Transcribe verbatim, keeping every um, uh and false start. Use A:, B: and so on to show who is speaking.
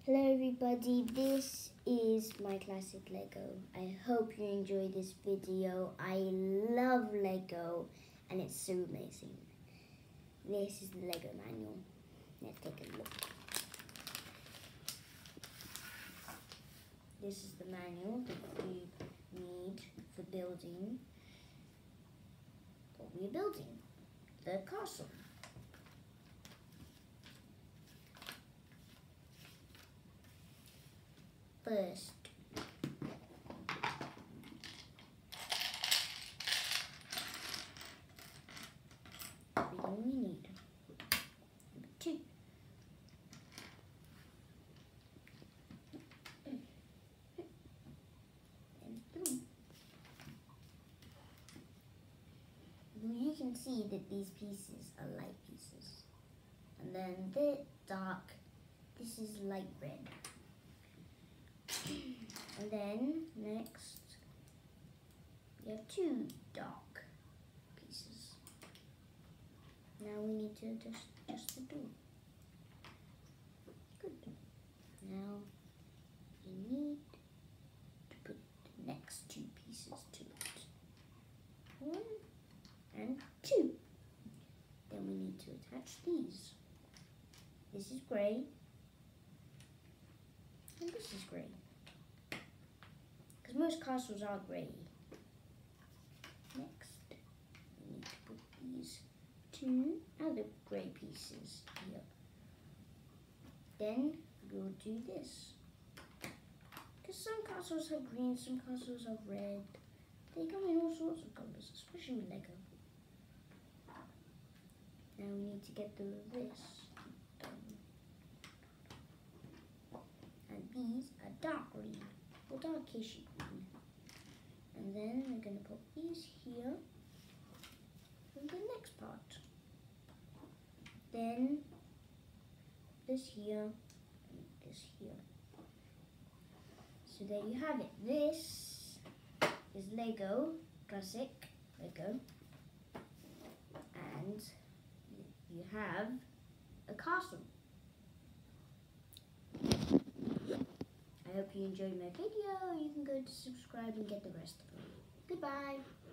A: Hello everybody, this is my classic Lego. I hope you enjoy this video. I love Lego and it's so amazing. This is the Lego manual. Let's take a look. This is the manual that we need for building what we're building, the castle. First, everything we need. Number two. And three. You can see that these pieces are light pieces. And then the dark, this is light red. And then next we have two dark pieces. Now we need to adjust, adjust the door. Good. Now we need to put the next two pieces to it. One and two. Then we need to attach these. This is grey. And this is grey. Because most castles are grey. Next, we need to put these two other grey pieces here. Then we'll do this. Because some castles have green, some castles have red. They come in all sorts of colours, especially with Lego. Now we need to get the this done. And these are dark green. Or darkish green. And then we're going to put these here for the next part. Then this here and this here. So there you have it. This is Lego, classic Lego. And you have a castle. I hope you enjoyed my video. You can go to subscribe and get the rest of them. Goodbye.